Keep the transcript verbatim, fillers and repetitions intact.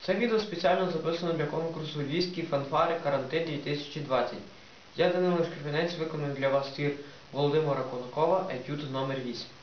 Це відео спеціально записано для конкурсу «Львівські фанфари Карантин дві тисячі двадцять». Я, Данило Шкрипинець, виконую для вас твір Володимира Конакова «Етюд номер вісім».